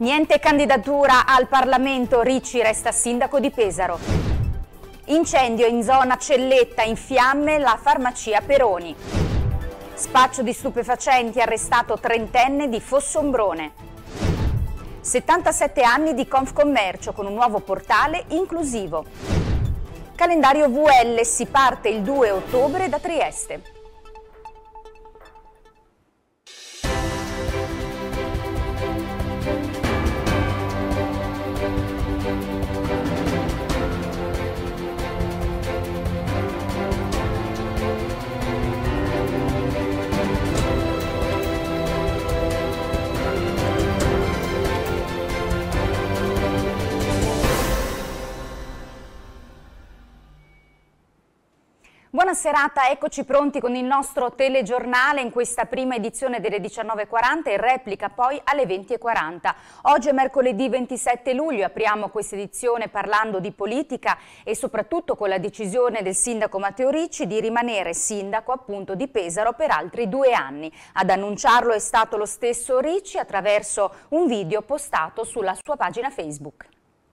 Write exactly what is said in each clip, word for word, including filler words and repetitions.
Niente candidatura al Parlamento, Ricci resta sindaco di Pesaro. Incendio in zona Celletta, in fiamme la farmacia Peroni. Spaccio di stupefacenti, arrestato trentenne di Fossombrone. settantasette anni di Confcommercio con un nuovo portale inclusivo. Calendario V L, si parte il due ottobre da Trieste. Buona serata, eccoci pronti con il nostro telegiornale in questa prima edizione delle diciannove e quaranta e replica poi alle venti e quaranta. Oggi è mercoledì ventisette luglio, apriamo questa edizione parlando di politica e soprattutto con la decisione del sindaco Matteo Ricci di rimanere sindaco appunto di Pesaro per altri due anni. Ad annunciarlo è stato lo stesso Ricci attraverso un video postato sulla sua pagina Facebook.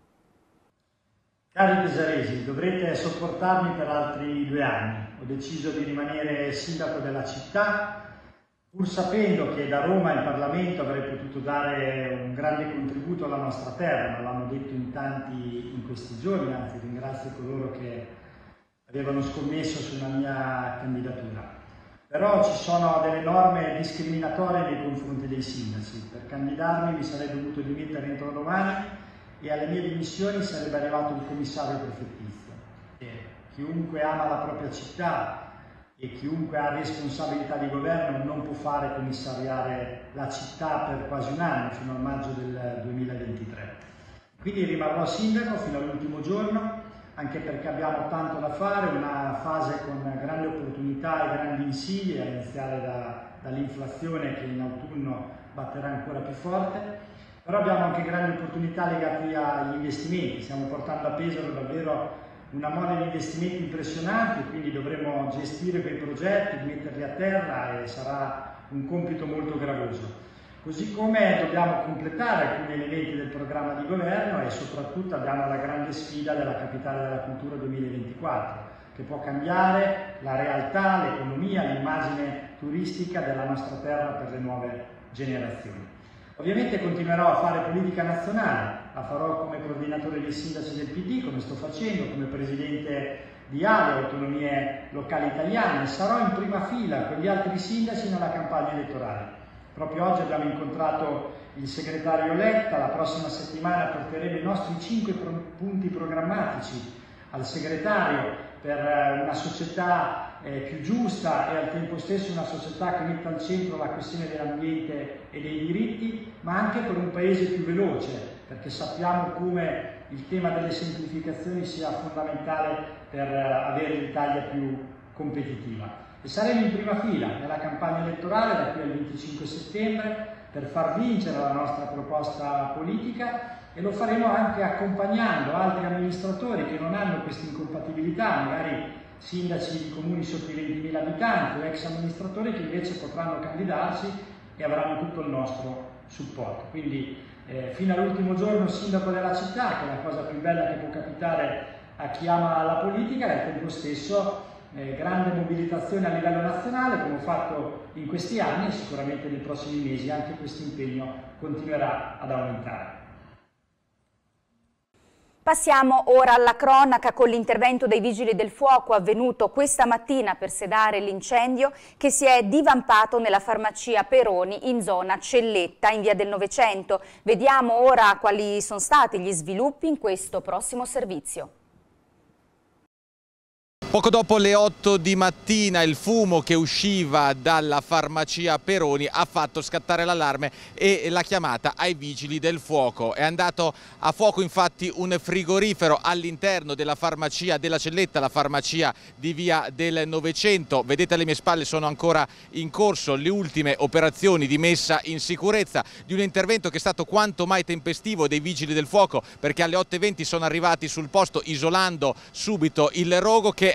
Cari pesaresi, dovrete sopportarmi per altri due anni. Ho deciso di rimanere sindaco della città, pur sapendo che da Roma in Parlamento avrei potuto dare un grande contributo alla nostra terra, me l'hanno detto in tanti in questi giorni, anzi ringrazio coloro che avevano scommesso sulla mia candidatura. Però ci sono delle norme discriminatorie nei confronti dei sindaci. Per candidarmi mi sarei dovuto dimettere entro domani e alle mie dimissioni sarebbe arrivato il commissario prefettizio. E chiunque ama la propria città e chiunque ha responsabilità di governo non può fare commissariare la città per quasi un anno, fino al maggio del duemilaventitré. Quindi rimarrò sindaco fino all'ultimo giorno, anche perché abbiamo tanto da fare, una fase con grandi opportunità e grandi insidie, a iniziare da, dall'inflazione che in autunno batterà ancora più forte. Però abbiamo anche grandi opportunità legate agli investimenti, stiamo portando a Pesaro davvero una mole di investimenti impressionanti, quindi dovremo gestire quei progetti, metterli a terra e sarà un compito molto gravoso. Così come dobbiamo completare alcuni elementi del programma di governo e soprattutto abbiamo la grande sfida della Capitale della Cultura duemilaventiquattro, che può cambiare la realtà, l'economia, l'immagine turistica della nostra terra per le nuove generazioni. Ovviamente continuerò a fare politica nazionale, la farò come coordinatore dei sindaci del P D, come sto facendo, come presidente di A L E, Autonomie Locali Italiane, e sarò in prima fila con gli altri sindaci nella campagna elettorale. Proprio oggi abbiamo incontrato il segretario Letta, la prossima settimana porteremo i nostri cinque punti programmatici al segretario per una società eh, più giusta e al tempo stesso una società che metta al centro la questione dell'ambiente e dei diritti, ma anche per un paese più veloce, perché sappiamo come il tema delle semplificazioni sia fondamentale per eh, avere l'Italia più competitiva. E saremo in prima fila nella campagna elettorale da qui al venticinque settembre per far vincere la nostra proposta politica, e lo faremo anche accompagnando altri amministratori che non hanno questa incompatibilità, magari sindaci di comuni sotto i ventimila abitanti o ex amministratori che invece potranno candidarsi e avranno tutto il nostro supporto. Quindi eh, fino all'ultimo giorno sindaco della città, che è la cosa più bella che può capitare a chi ama la politica, e al tempo stesso eh, grande mobilitazione a livello nazionale come ho fatto in questi anni, e sicuramente nei prossimi mesi anche questo impegno continuerà ad aumentare. Passiamo ora alla cronaca con l'intervento dei Vigili del Fuoco avvenuto questa mattina per sedare l'incendio che si è divampato nella farmacia Peroni in zona Celletta in via del Novecento. Vediamo ora quali sono stati gli sviluppi in questo prossimo servizio. Poco dopo le otto di mattina il fumo che usciva dalla farmacia Peroni ha fatto scattare l'allarme e la chiamata ai vigili del fuoco. È andato a fuoco infatti un frigorifero all'interno della farmacia della Celletta, la farmacia di via del Novecento. Vedete alle mie spalle sono ancora in corso le ultime operazioni di messa in sicurezza di un intervento che è stato quanto mai tempestivo dei vigili del fuoco, perché alle otto e venti sono arrivati sul posto isolando subito il rogo che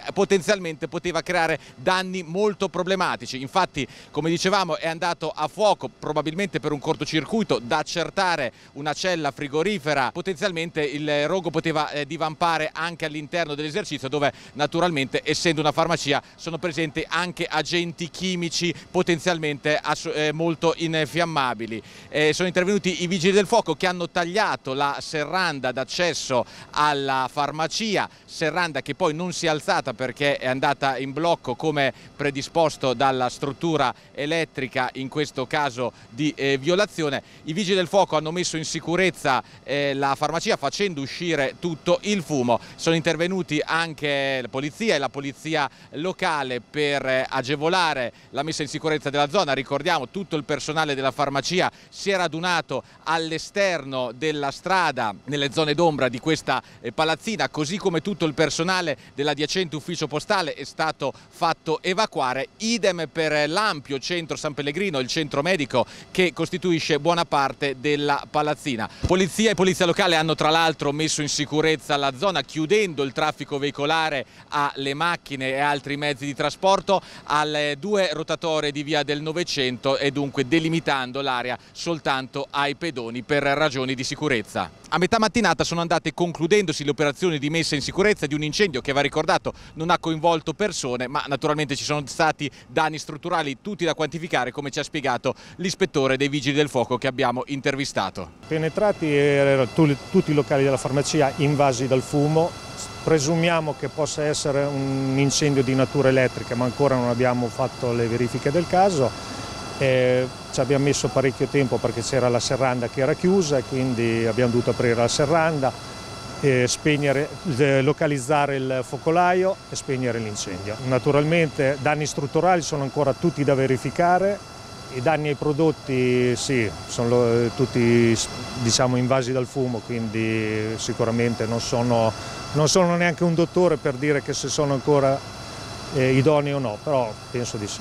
potenzialmente poteva creare danni molto problematici. Infatti, come dicevamo, è andato a fuoco probabilmente per un cortocircuito, da accertare una cella frigorifera. Potenzialmente il rogo poteva eh, divampare anche all'interno dell'esercizio, dove naturalmente, essendo una farmacia, sono presenti anche agenti chimici potenzialmente eh, molto infiammabili. Eh, sono intervenuti i vigili del fuoco che hanno tagliato la serranda d'accesso alla farmacia, serranda che poi non si è alzata perché è andata in blocco come predisposto dalla struttura elettrica, in questo caso di eh, violazione. I vigili del fuoco hanno messo in sicurezza eh, la farmacia facendo uscire tutto il fumo. Sono intervenuti anche la polizia e la polizia locale per eh, agevolare la messa in sicurezza della zona. Ricordiamo, tutto il personale della farmacia si è radunato all'esterno della strada, nelle zone d'ombra di questa eh, palazzina, così come tutto il personale dell'adiacente ufficio postale è stato fatto evacuare. Idem per l'ampio centro San Pellegrino, il centro medico che costituisce buona parte della palazzina. Polizia e polizia locale hanno tra l'altro messo in sicurezza la zona, chiudendo il traffico veicolare alle macchine e altri mezzi di trasporto, alle due rotatorie di via del Novecento, e dunque delimitando l'area soltanto ai pedoni per ragioni di sicurezza. A metà mattinata sono andate concludendosi le operazioni di messa in sicurezza di un incendio che, va ricordato, non ha coinvolto persone, ma naturalmente ci sono stati danni strutturali tutti da quantificare, come ci ha spiegato l'ispettore dei vigili del fuoco che abbiamo intervistato. Penetrati erano tutti i locali della farmacia invasi dal fumo. Presumiamo che possa essere un incendio di natura elettrica, ma ancora non abbiamo fatto le verifiche del caso. Eh, ci abbiamo messo parecchio tempo perché c'era la serranda che era chiusa, quindi abbiamo dovuto aprire la serranda, eh, spegnere, eh, localizzare il focolaio e spegnere l'incendio. Naturalmente danni strutturali sono ancora tutti da verificare. I danni ai prodotti sì, sono tutti, diciamo, invasi dal fumo, quindi sicuramente non sono, non sono neanche un dottore per dire che se sono ancora eh, idonei o no, però penso di sì.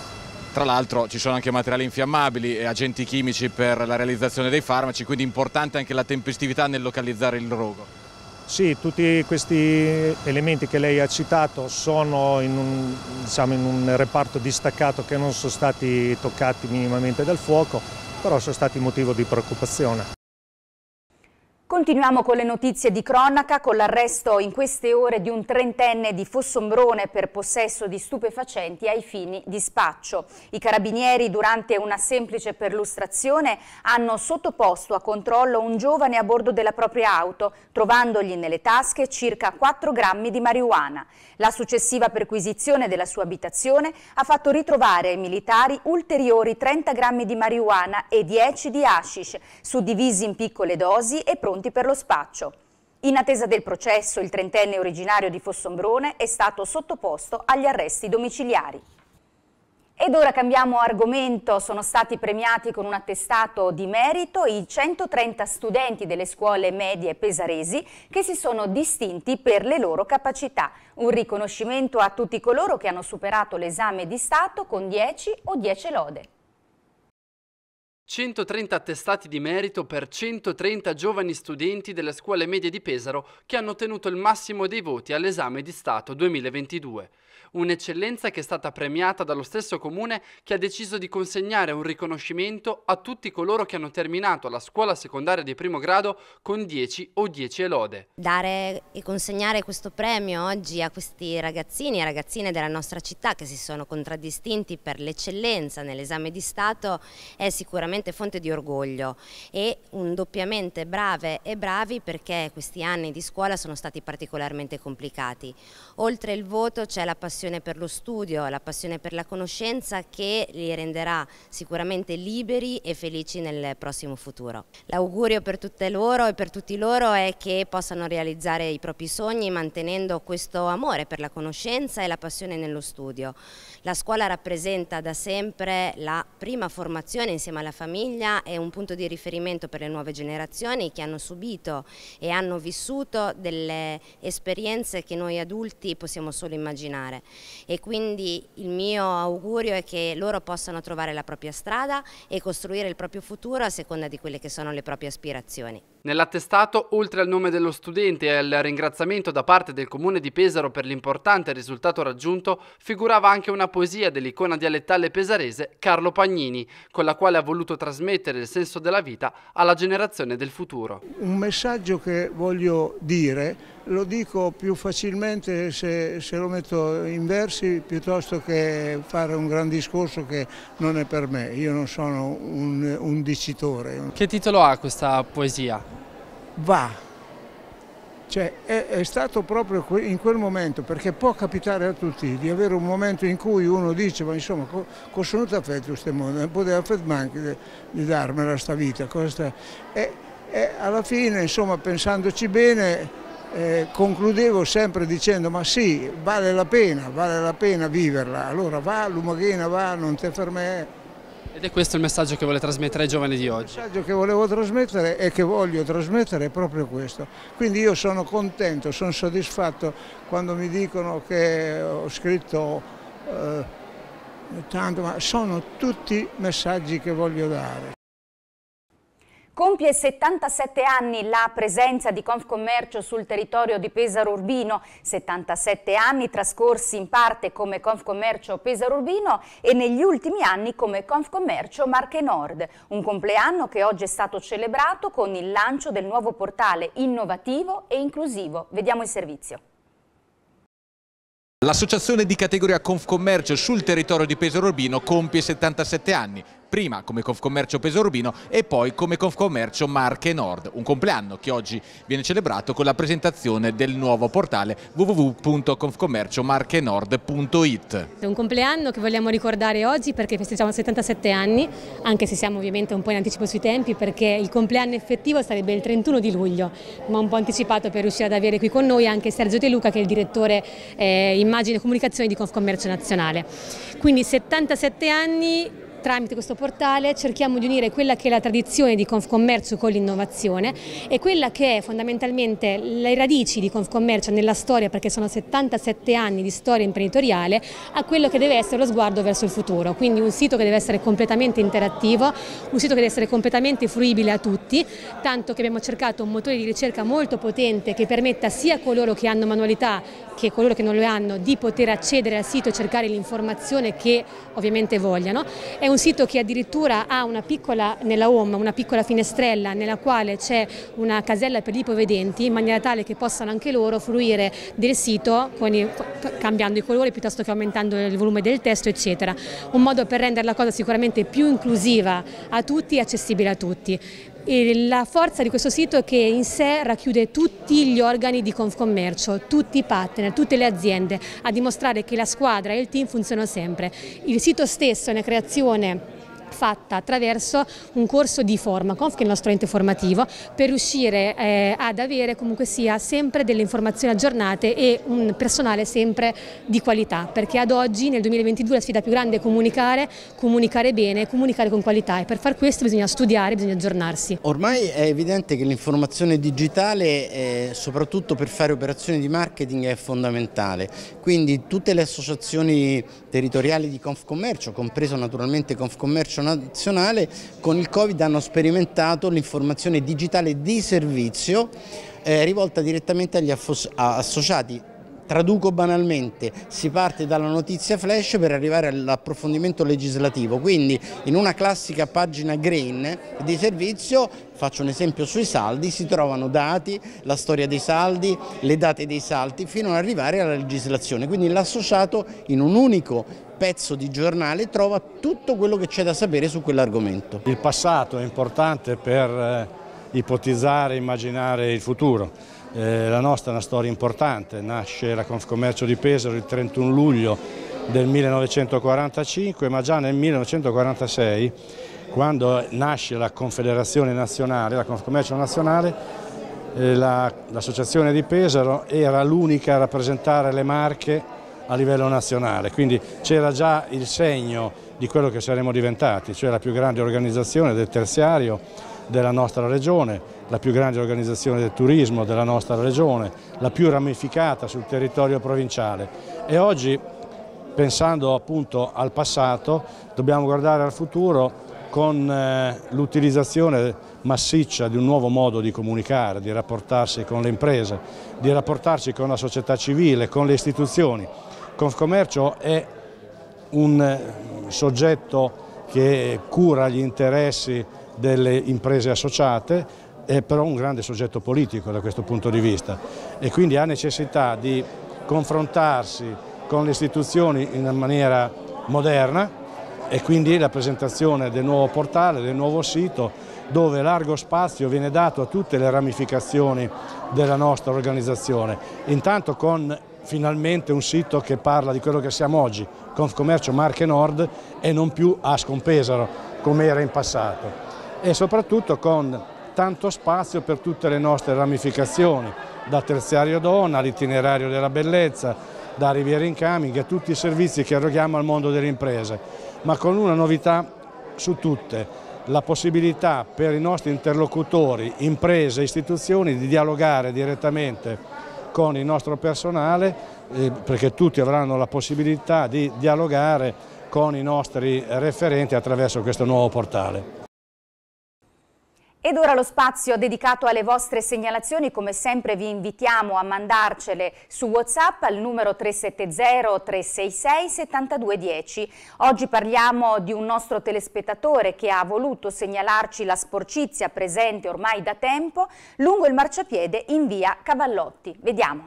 Tra l'altro ci sono anche materiali infiammabili e agenti chimici per la realizzazione dei farmaci, quindi importante anche la tempestività nel localizzare il rogo. Sì, tutti questi elementi che lei ha citato sono in un, diciamo, in un reparto distaccato che non sono stati toccati minimamente dal fuoco, però sono stati motivo di preoccupazione. Continuiamo con le notizie di cronaca, con l'arresto in queste ore di un trentenne di Fossombrone per possesso di stupefacenti ai fini di spaccio. I carabinieri, durante una semplice perlustrazione, hanno sottoposto a controllo un giovane a bordo della propria auto, trovandogli nelle tasche circa quattro grammi di marijuana. La successiva perquisizione della sua abitazione ha fatto ritrovare ai militari ulteriori trenta grammi di marijuana e dieci di hashish, suddivisi in piccole dosi e pronti per lo spaccio. In attesa del processo, il trentenne originario di Fossombrone è stato sottoposto agli arresti domiciliari. Ed ora cambiamo argomento. Sono stati premiati con un attestato di merito i centotrenta studenti delle scuole medie pesaresi che si sono distinti per le loro capacità. Un riconoscimento a tutti coloro che hanno superato l'esame di Stato con dieci o dieci lode. centotrenta attestati di merito per centotrenta giovani studenti delle scuole medie di Pesaro che hanno ottenuto il massimo dei voti all'esame di Stato duemilaventidue. Un'eccellenza che è stata premiata dallo stesso comune, che ha deciso di consegnare un riconoscimento a tutti coloro che hanno terminato la scuola secondaria di primo grado con dieci o dieci e lode. Dare e consegnare questo premio oggi a questi ragazzini e ragazzine della nostra città che si sono contraddistinti per l'eccellenza nell'esame di Stato è sicuramente fonte di orgoglio, e un doppiamente brave e bravi perché questi anni di scuola sono stati particolarmente complicati. Oltre il voto c'è la passione per lo studio, la passione per la conoscenza che li renderà sicuramente liberi e felici nel prossimo futuro. L'augurio per tutte loro e per tutti loro è che possano realizzare i propri sogni mantenendo questo amore per la conoscenza e la passione nello studio. La scuola rappresenta da sempre la prima formazione insieme alla famiglia e un punto di riferimento per le nuove generazioni che hanno subito e hanno vissuto delle esperienze che noi adulti possiamo solo immaginare. E quindi il mio augurio è che loro possano trovare la propria strada e costruire il proprio futuro a seconda di quelle che sono le proprie aspirazioni. Nell'attestato, oltre al nome dello studente e al ringraziamento da parte del Comune di Pesaro per l'importante risultato raggiunto, figurava anche una poesia dell'icona dialettale pesarese Carlo Pagnini, con la quale ha voluto trasmettere il senso della vita alla generazione del futuro. Un messaggio che voglio dire, lo dico più facilmente se, se lo metto in versi piuttosto che fare un gran discorso che non è per me. Io non sono un, un dicitore. Che titolo ha questa poesia? Va, cioè è, è stato proprio in quel momento, perché può capitare a tutti di avere un momento in cui uno dice ma insomma cosa sono fatto questo mondo, non poteva fare manco di, di darmela sta vita, cosa sta... E, e alla fine insomma pensandoci bene eh, concludevo sempre dicendo ma sì, vale la pena, vale la pena viverla, allora va, l'umaghina va, non te fermare. Ed è questo il messaggio che vuole trasmettere ai giovani di oggi? Il messaggio che volevo trasmettere e che voglio trasmettere è proprio questo. Quindi io sono contento, sono soddisfatto quando mi dicono che ho scritto eh, tanto, ma sono tutti messaggi che voglio dare. Compie settantasette anni la presenza di Confcommercio sul territorio di Pesaro Urbino, settantasette anni trascorsi in parte come Confcommercio Pesaro Urbino e negli ultimi anni come Confcommercio Marche Nord, un compleanno che oggi è stato celebrato con il lancio del nuovo portale innovativo e inclusivo. Vediamo il servizio. L'associazione di categoria Confcommercio sul territorio di Pesaro Urbino compie settantasette anni, prima come Confcommercio Pesaro Urbino e poi come Confcommercio Marche Nord, un compleanno che oggi viene celebrato con la presentazione del nuovo portale w w w punto confcommercio marche nord punto it. È un compleanno che vogliamo ricordare oggi perché festeggiamo settantasette anni, anche se siamo ovviamente un po' in anticipo sui tempi perché il compleanno effettivo sarebbe il trentuno di luglio, ma un po' anticipato per riuscire ad avere qui con noi anche Sergio De Luca che è il direttore eh, immagine e comunicazione di Confcommercio Nazionale. Quindi settantasette anni. Tramite questo portale cerchiamo di unire quella che è la tradizione di Confcommercio con l'innovazione e quella che è fondamentalmente le radici di Confcommercio nella storia, perché sono settantasette anni di storia imprenditoriale, a quello che deve essere lo sguardo verso il futuro. Quindi un sito che deve essere completamente interattivo, un sito che deve essere completamente fruibile a tutti, tanto che abbiamo cercato un motore di ricerca molto potente che permetta sia a coloro che hanno manualità che coloro che non lo hanno di poter accedere al sito e cercare l'informazione che ovviamente vogliano. È un sito che addirittura ha una piccola, nella home, una piccola finestrella nella quale c'è una casella per gli ipovedenti in maniera tale che possano anche loro fruire del sito con i, cambiando i colori piuttosto che aumentando il volume del testo eccetera. Un modo per rendere la cosa sicuramente più inclusiva a tutti e accessibile a tutti. E la forza di questo sito è che in sé racchiude tutti gli organi di Confcommercio, tutti i partner, tutte le aziende, a dimostrare che la squadra e il team funzionano sempre. Il sito stesso è una creazione fatta attraverso un corso di Formaconf, che è il nostro ente formativo, per riuscire eh, ad avere comunque sia sempre delle informazioni aggiornate e un personale sempre di qualità, perché ad oggi nel duemilaventidue la sfida più grande è comunicare, comunicare bene, comunicare con qualità e per far questo bisogna studiare, bisogna aggiornarsi. Ormai è evidente che l'informazione digitale, eh, soprattutto per fare operazioni di marketing, è fondamentale, quindi tutte le associazioni territoriali di Confcommercio, compreso naturalmente Confcommercio Nazionale, con il Covid hanno sperimentato l'informazione digitale di servizio eh, rivolta direttamente agli associati. Traduco banalmente, si parte dalla notizia flash per arrivare all'approfondimento legislativo, quindi in una classica pagina green di servizio, faccio un esempio sui saldi, si trovano dati, la storia dei saldi, le date dei saldi, fino ad arrivare alla legislazione, quindi l'associato in un unico pezzo di giornale trova tutto quello che c'è da sapere su quell'argomento. Il passato è importante per eh, ipotizzare, immaginare il futuro. Eh, la nostra è una storia importante, nasce la Confcommercio di Pesaro il trentuno luglio del millenovecentoquarantacinque, ma già nel millenovecentoquarantasei, quando nasce la Confederazione Nazionale, la Confcommercio Nazionale, eh, l'associazione di Pesaro era l'unica a rappresentare le Marche a livello nazionale, quindi c'era già il segno di quello che saremmo diventati, cioè la più grande organizzazione del terziario della nostra regione, la più grande organizzazione del turismo della nostra regione, la più ramificata sul territorio provinciale. E oggi, pensando appunto al passato, dobbiamo guardare al futuro con eh, l'utilizzazione massiccia di un nuovo modo di comunicare, di rapportarsi con le imprese, di rapportarsi con la società civile, con le istituzioni. Confcommercio è un eh, soggetto che cura gli interessi delle imprese associate, è però un grande soggetto politico da questo punto di vista e quindi ha necessità di confrontarsi con le istituzioni in maniera moderna e quindi la presentazione del nuovo portale, del nuovo sito, dove largo spazio viene dato a tutte le ramificazioni della nostra organizzazione, intanto con finalmente un sito che parla di quello che siamo oggi, Confcommercio Marche Nord e non più Ascom-Pesaro come era in passato, e soprattutto con tanto spazio per tutte le nostre ramificazioni, da terziario donna all'itinerario della bellezza, da Riviera Incoming a tutti i servizi che eroghiamo al mondo delle imprese, ma con una novità su tutte, la possibilità per i nostri interlocutori, imprese e istituzioni di dialogare direttamente con il nostro personale, eh, perché tutti avranno la possibilità di dialogare con i nostri referenti attraverso questo nuovo portale. Ed ora lo spazio dedicato alle vostre segnalazioni, come sempre vi invitiamo a mandarcele su WhatsApp al numero tre sette zero tre sei sei sette due uno zero. Oggi parliamo di un nostro telespettatore che ha voluto segnalarci la sporcizia presente ormai da tempo lungo il marciapiede in via Cavallotti. Vediamo.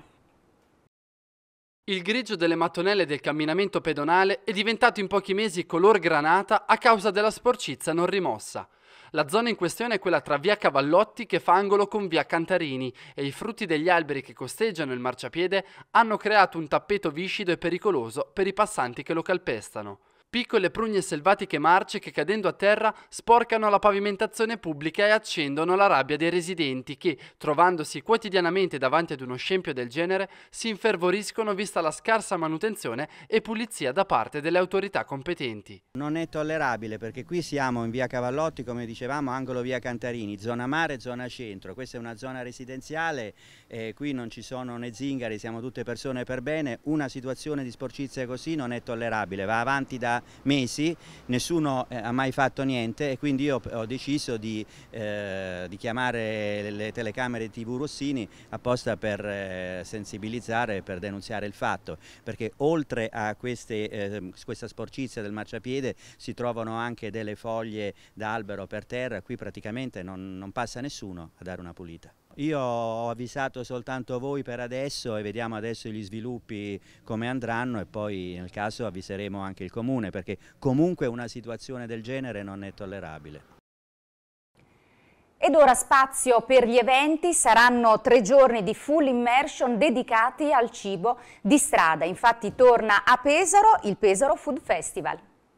Il grigio delle mattonelle del camminamento pedonale è diventato in pochi mesi color granata a causa della sporcizia non rimossa. La zona in questione è quella tra via Cavallotti che fa angolo con via Cantarini e i frutti degli alberi che costeggiano il marciapiede hanno creato un tappeto viscido e pericoloso per i passanti che lo calpestano. Piccole prugne selvatiche marce che cadendo a terra sporcano la pavimentazione pubblica e accendono la rabbia dei residenti che, trovandosi quotidianamente davanti ad uno scempio del genere, si infervoriscono vista la scarsa manutenzione e pulizia da parte delle autorità competenti. Non è tollerabile perché qui siamo in via Cavallotti, come dicevamo, angolo via Cantarini, zona mare, zona centro. Questa è una zona residenziale, eh, qui non ci sono né zingari, siamo tutte persone per bene. Una situazione di sporcizia così non è tollerabile, va avanti da mesi, nessuno eh, ha mai fatto niente e quindi io ho deciso di, eh, di chiamare le telecamere tivù Rossini apposta per eh, sensibilizzare e per denunziare il fatto, perché oltre a queste, eh, questa sporcizia del marciapiede si trovano anche delle foglie d'albero per terra, qui praticamente non, non passa nessuno a dare una pulita. Io ho avvisato soltanto voi per adesso e vediamo adesso gli sviluppi come andranno e poi nel caso avviseremo anche il comune, perché comunque una situazione del genere non è tollerabile. Ed ora spazio per gli eventi, saranno tre giorni di full immersion dedicati al cibo di strada, infatti torna a Pesaro il Pesaro Food Festival.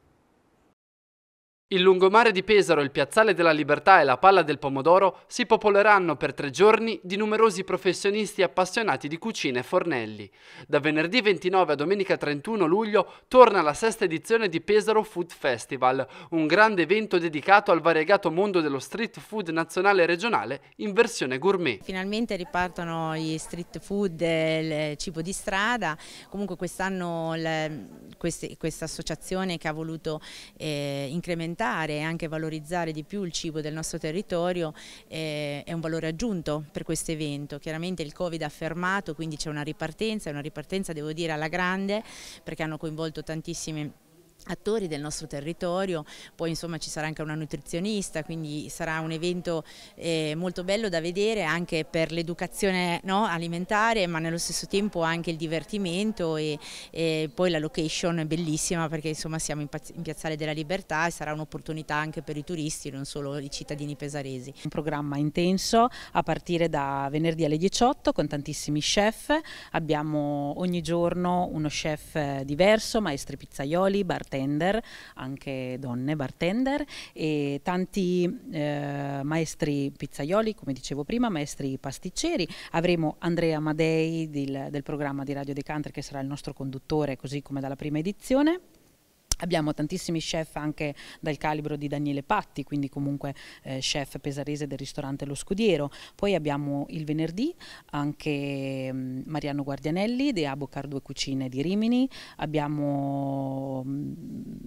Il lungomare di Pesaro, il Piazzale della Libertà e la Palla del Pomodoro si popoleranno per tre giorni di numerosi professionisti appassionati di cucina e fornelli. Da venerdì ventinove a domenica trentuno luglio torna la sesta edizione di Pesaro Food Festival, un grande evento dedicato al variegato mondo dello street food nazionale e regionale in versione gourmet. Finalmente ripartono gli street food, il cibo di strada. Comunque quest'anno questa associazione che ha voluto eh, incrementare e anche valorizzare di più il cibo del nostro territorio eh, è un valore aggiunto per questo evento. Chiaramente il Covid ha fermato, quindi c'è una ripartenza, è una ripartenza devo dire alla grande, perché hanno coinvolto tantissimi attori del nostro territorio, poi insomma ci sarà anche una nutrizionista, quindi sarà un evento eh, molto bello da vedere anche per l'educazione, no, alimentare, ma nello stesso tempo anche il divertimento e, e poi la location è bellissima perché insomma siamo in, in Piazzale della Libertà e sarà un'opportunità anche per i turisti, non solo i cittadini pesaresi. Un programma intenso a partire da venerdì alle diciotto con tantissimi chef, abbiamo ogni giorno uno chef diverso, maestri pizzaioli, bartender, anche donne bartender e tanti eh, maestri pizzaioli, come dicevo prima, maestri pasticceri. Avremo Andrea Amadei del, del programma di Radio Decanter che sarà il nostro conduttore, così come dalla prima edizione. Abbiamo tantissimi chef anche dal calibro di Daniele Patti, quindi comunque eh, chef pesarese del ristorante Lo Scudiero. Poi abbiamo il venerdì anche mh, Mariano Guardianelli di Abocar Due Cucine di Rimini, abbiamo mh,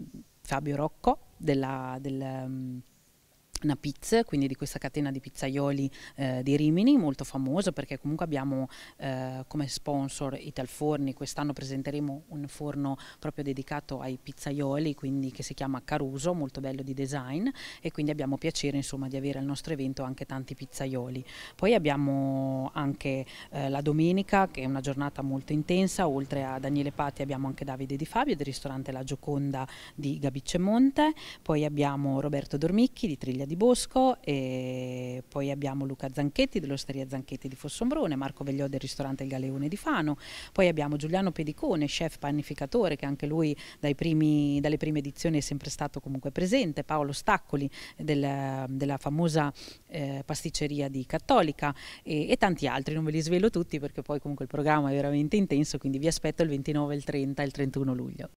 Fabio Rocco della, del um, Napizze, quindi di questa catena di pizzaioli eh, di Rimini, molto famosa perché comunque abbiamo eh, come sponsor Italforni. Quest'anno presenteremo un forno proprio dedicato ai pizzaioli, quindi che si chiama Caruso, molto bello di design, e quindi abbiamo piacere insomma di avere al nostro evento anche tanti pizzaioli. Poi abbiamo anche eh, la domenica, che è una giornata molto intensa. Oltre a Daniele Patti abbiamo anche Davide Di Fabio del ristorante La Gioconda di Gabiccemonte, poi abbiamo Roberto Dormicchi di Triglia di Bosco, e poi abbiamo Luca Zanchetti dell'Osteria Zanchetti di Fossombrone, Marco Vegliò del ristorante Il Galeone di Fano, poi abbiamo Giuliano Pedicone, chef panificatore, che anche lui dai primi, dalle prime edizioni è sempre stato comunque presente, Paolo Staccoli del, della famosa eh, pasticceria di Cattolica, e, e tanti altri. Non ve li svelo tutti perché poi comunque il programma è veramente intenso, quindi vi aspetto il ventinove, il trenta e il trentuno luglio.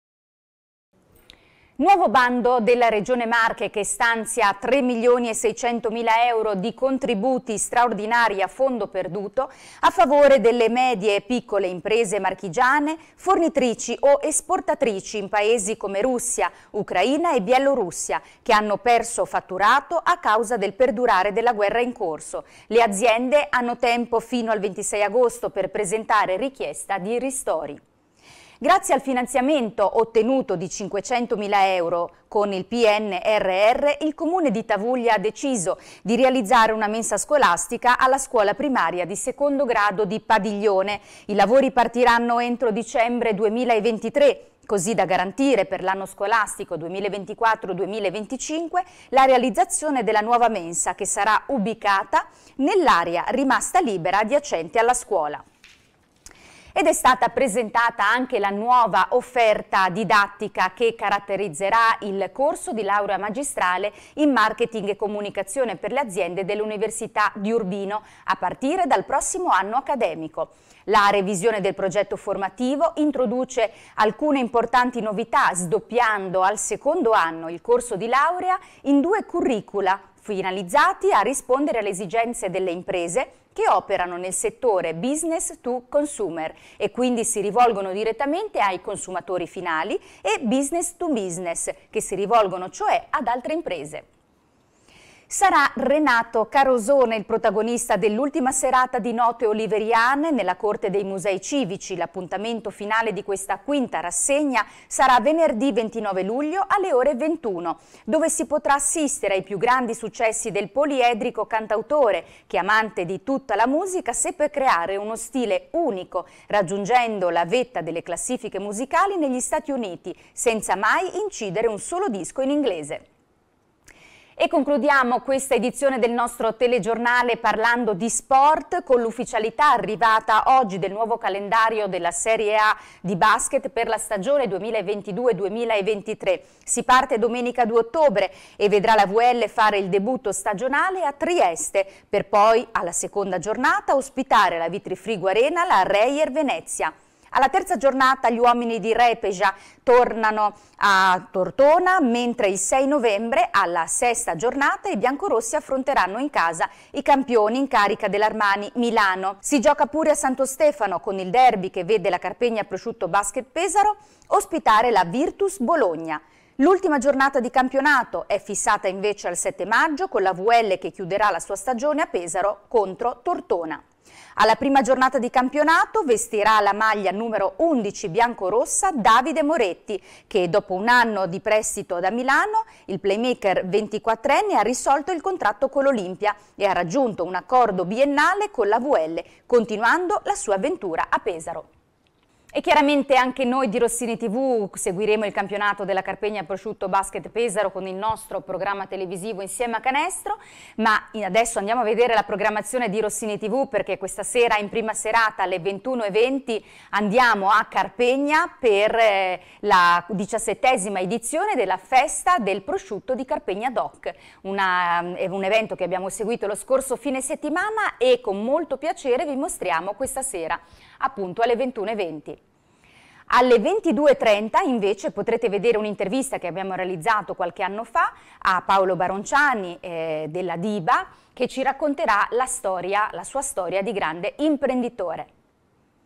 Nuovo bando della Regione Marche che stanzia tre milioni e seicentomila euro di contributi straordinari a fondo perduto a favore delle medie e piccole imprese marchigiane, fornitrici o esportatrici in paesi come Russia, Ucraina e Bielorussia, che hanno perso fatturato a causa del perdurare della guerra in corso. Le aziende hanno tempo fino al ventisei agosto per presentare richiesta di ristori. Grazie al finanziamento ottenuto di cinquecentomila euro con il P N R R, il Comune di Tavuglia ha deciso di realizzare una mensa scolastica alla scuola primaria di secondo grado di Padiglione. I lavori partiranno entro dicembre duemilaventitré, così da garantire per l'anno scolastico duemilaventiquattro duemilaventicinque la realizzazione della nuova mensa, che sarà ubicata nell'area rimasta libera adiacente alla scuola. Ed è stata presentata anche la nuova offerta didattica che caratterizzerà il corso di laurea magistrale in marketing e comunicazione per le aziende dell'Università di Urbino a partire dal prossimo anno accademico. La revisione del progetto formativo introduce alcune importanti novità, sdoppiando al secondo anno il corso di laurea in due curricula finalizzati a rispondere alle esigenze delle imprese che operano nel settore business to consumer e quindi si rivolgono direttamente ai consumatori finali, e business to business, che si rivolgono cioè ad altre imprese. Sarà Renato Carosone il protagonista dell'ultima serata di Note Oliveriane nella Corte dei Musei Civici. L'appuntamento finale di questa quinta rassegna sarà venerdì ventinove luglio alle ore ventuno, dove si potrà assistere ai più grandi successi del poliedrico cantautore che, amante di tutta la musica, seppe creare uno stile unico, raggiungendo la vetta delle classifiche musicali negli Stati Uniti, senza mai incidere un solo disco in inglese. E concludiamo questa edizione del nostro telegiornale parlando di sport con l'ufficialità arrivata oggi del nuovo calendario della Serie A di basket per la stagione duemilaventidue duemilaventitré. Si parte domenica due ottobre e vedrà la V L fare il debutto stagionale a Trieste, per poi alla seconda giornata ospitare la Vitrifrigo Arena la Reyer Venezia. Alla terza giornata gli uomini di Repeja tornano a Tortona, mentre il sei novembre, alla sesta giornata, i biancorossi affronteranno in casa i campioni in carica dell'Armani Milano. Si gioca pure a Santo Stefano con il derby che vede la Carpegna Prosciutto Basket Pesaro ospitare la Virtus Bologna. L'ultima giornata di campionato è fissata invece al sette maggio con la V L che chiuderà la sua stagione a Pesaro contro Tortona. Alla prima giornata di campionato vestirà la maglia numero undici biancorossa Davide Moretti, che dopo un anno di prestito da Milano, il playmaker ventiquattrenne ha risolto il contratto con l'Olimpia e ha raggiunto un accordo biennale con la V L, continuando la sua avventura a Pesaro. E chiaramente anche noi di Rossini tivù seguiremo il campionato della Carpegna Prosciutto Basket Pesaro con il nostro programma televisivo Insieme a Canestro, ma adesso andiamo a vedere la programmazione di Rossini tivù, perché questa sera in prima serata alle ventuno e venti andiamo a Carpegna per eh, la diciassettesima edizione della Festa del Prosciutto di Carpegna Doc, Una, è un evento che abbiamo seguito lo scorso fine settimana e con molto piacere vi mostriamo questa sera appunto alle ventuno e venti. Alle ventidue e trenta invece potrete vedere un'intervista che abbiamo realizzato qualche anno fa a Paolo Baronciani eh, della Diba, che ci racconterà la storia, la sua storia di grande imprenditore.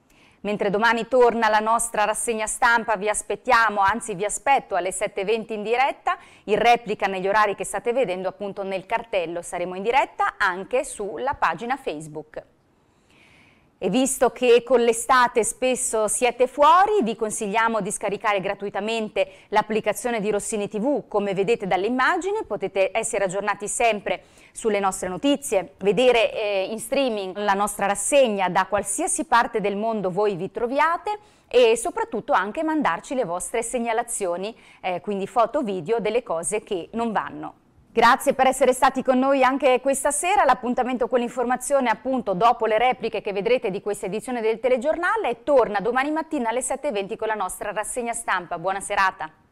Mentre domani torna la nostra rassegna stampa, vi aspettiamo, anzi vi aspetto alle sette e venti in diretta, in replica negli orari che state vedendo appunto nel cartello. Saremo in diretta anche sulla pagina Facebook. E visto che con l'estate spesso siete fuori, vi consigliamo di scaricare gratuitamente l'applicazione di Rossini tivù. Come vedete dalle immagini potete essere aggiornati sempre sulle nostre notizie, vedere eh, in streaming la nostra rassegna da qualsiasi parte del mondo voi vi troviate e soprattutto anche mandarci le vostre segnalazioni, eh, quindi foto, video delle cose che non vanno. Grazie per essere stati con noi anche questa sera, l'appuntamento con l'informazione appunto dopo le repliche che vedrete di questa edizione del telegiornale torna domani mattina alle sette e venti con la nostra rassegna stampa. Buona serata!